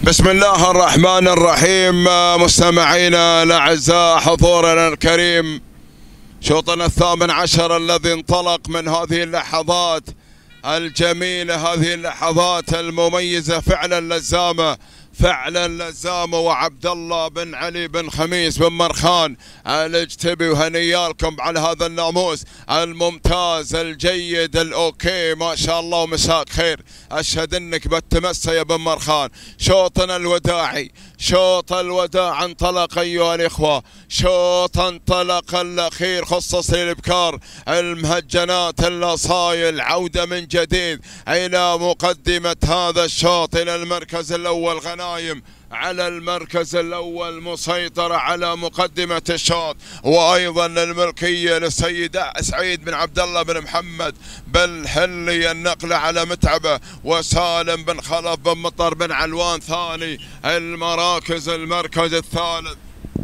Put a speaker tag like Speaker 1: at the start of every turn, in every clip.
Speaker 1: بسم الله الرحمن الرحيم. مستمعينا الأعزاء، حضورنا الكريم، شوطنا الثامن عشر الذي انطلق من هذه اللحظات الجميلة، هذه اللحظات المميزة، فعلا لزامة، فعلا لزامة. وعبد الله بن علي بن خميس بن مرخان الاجتبي، وهنيالكم على هذا الناموس الممتاز الجيد الاوكي، ما شاء الله ومساك خير. اشهد انك بالتمسى يا بن مرخان. شوطنا الوداعي، شوط الوداع انطلق ايها الاخوه، شوط انطلق الاخير خصص للابكار، المهجنات الاصايل، عوده من جديد الى مقدمه هذا الشوط، الى المركز الاول. غنايم على المركز الأول، مسيطرة على مقدمة الشوط، وأيضا الملكية للسيد سعيد بن عبد الله بن محمد بالهلي، النقلة على متعبة، وسالم بن خلف بن مطر بن علوان ثاني المراكز. المركز الثالث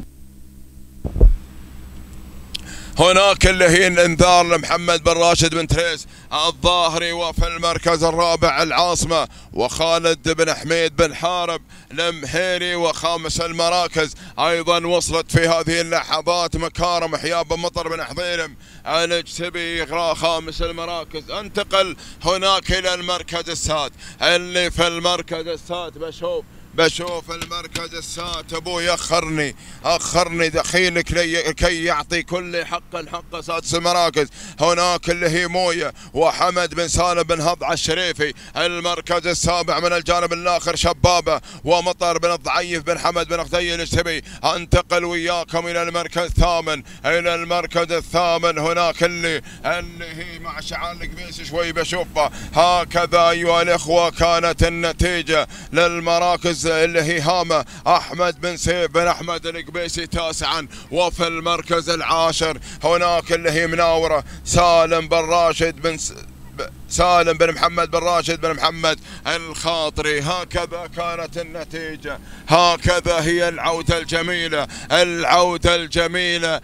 Speaker 1: هناك اللي هي الانذار لمحمد بن راشد بن تريس الظاهري، وفي المركز الرابع العاصمة وخالد بن حميد بن حارب المهيري. وخامس المراكز أيضا وصلت في هذه اللحظات مكارم حياب بن مطر بن حضيرم الاجتبي. خامس المراكز. انتقل هناك إلى المركز السادس، اللي في المركز السادس بشوف المركز السادس. ابوي اخرني دخيلك كي يعطي كل حق سادس المراكز. هناك اللي هي مويه وحمد بن سالم بن هضع الشريفي. المركز السابع من الجانب الاخر شبابه ومطر بن الضعيف بن حمد بن خدي الاجتبي. انتقل وياكم الى المركز الثامن، الى المركز الثامن. هناك اللي هي مع شعار القبيس شوي بشوفها. هكذا ايها الاخوه كانت النتيجه للمراكز اللي هي هامة. أحمد بن سيف بن أحمد القبيسي تاسعا. وفي المركز العاشر هناك اللي هي مناورة سالم بن محمد بن راشد بن محمد الخاطري. هكذا كانت النتيجة، هكذا هي العودة الجميلة، العودة الجميلة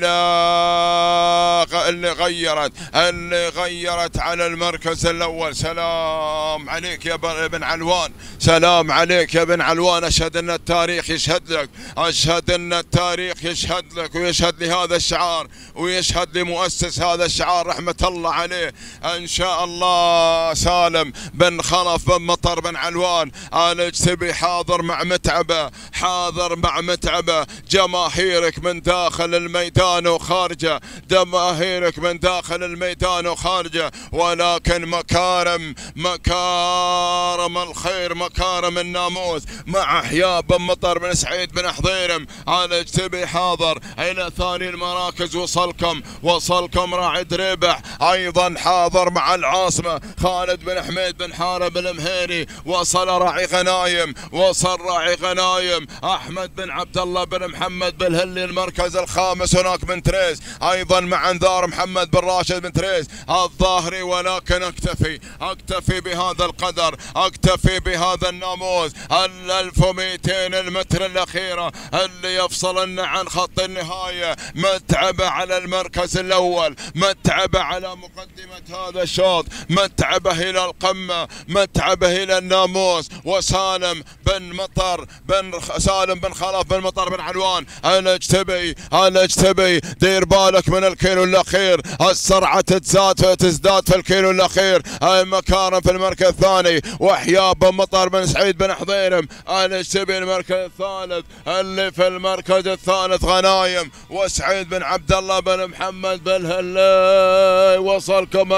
Speaker 1: اللي غيرت على المركز الأول. سلام عليك يا بن علوان، سلام عليك يا بن علوان. أشهد أن التاريخ يشهد لك، أشهد أن التاريخ يشهد لك، ويشهد لهذا الشعار، ويشهد لمؤسس هذا الشعار رحمة الله عليه إن شاء الله. سالم بن خلف بن مطر بن علوان الاجتبي حاضر مع متعبه، حاضر مع متعبه. جماهيرك من داخل الميدان وخارجه، جماهيرك من داخل الميدان وخارجه، ولكن مكارم الخير، مكارم الناموس مع حياب بن مطر بن سعيد بن حضيرم الاجتبي حاضر الى ثاني المراكز. وصلكم راعي دريبح ايضا حاضر مع العاصمة خالد بن حميد بن حارب المهيري. وصل راعي غنايم احمد بن عبد الله بن محمد بالهلي. المركز الخامس هناك بن تريس ايضا مع انذار محمد بن راشد بن تريس الظاهري. ولكن اكتفي بهذا القدر، اكتفي بهذا الناموس. 1200 المتر الاخيره اللي يفصلنا عن خط النهايه. متعبه على المركز الاول، متعبه على مقدمه هذا الشوط، متعبه الى القمه، متعبه الى الناموس. وسالم بن خلف بن مطر بن علوان الاجتبي. دير بالك من الكيلو الاخير، السرعه تزداد في الكيلو الاخير. المكارم في المركز الثاني، وحياب بن مطر بن سعيد بن حضيرم الاجتبي. المركز الثالث، اللي في المركز الثالث غنايم وسعيد بن عبد الله بن محمد بالهلي. وصلكم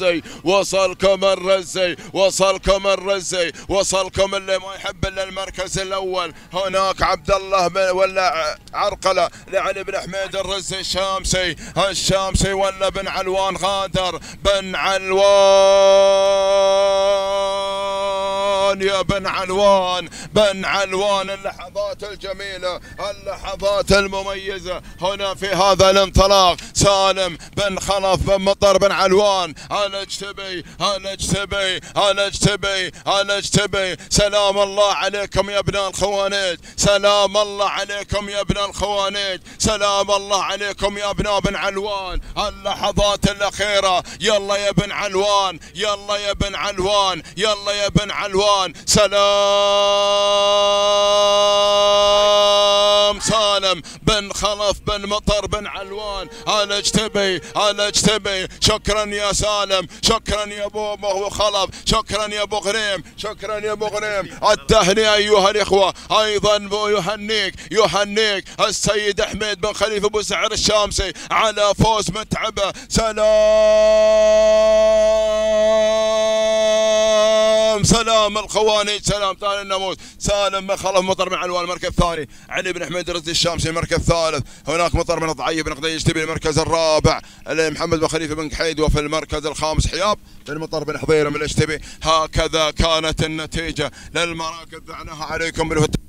Speaker 1: وصلكم اللي ما يحب الا المركز الاول. هناك عبد الله ولا عرقله لعلي بن حميد الرزي الشامسي ولا بن علوان غادر بن علوان يا بن علوان. اللحظات الجميلة، اللحظات المميزة هنا في هذا الانطلاق. سالم بن خلف بن مطر بن علوان الاجتبي. سلام الله عليكم يا ابن الخوانيج، سلام الله عليكم يا ابن الخوانيج، سلام الله عليكم يا ابناء بن علوان. اللحظات الأخيرة، يلا يا بن علوان، يلا يا بن علوان، يلا يا بن علوان. سلام سالم بن خلف بن مطر بن علوان على اجتبي شكرا يا سالم، شكرا يا ابو خلف، شكرا يا ابو غريم، شكرا يا ابو غريم. التهنئة ايها الاخوة. ايضا يهنيك السيد حميد بن خليفة ابو سعر الشامسي على فوز متعبة. سلام الخوانيج، سلام تالي الناموس. سالم بن خلف مطر بن علوان المركز الثاني. علي بن حميد رزي الشامسي المركز الثالث. هناك مطر بن ضعيف بن قضية اجتبي المركز الرابع. محمد بن خليفة بن قحيد. وفي المركز الخامس حياب بن مطر بن حضيرة من الاجتبي. هكذا كانت النتيجة للمراكز. دعناها عليكم بالفتح.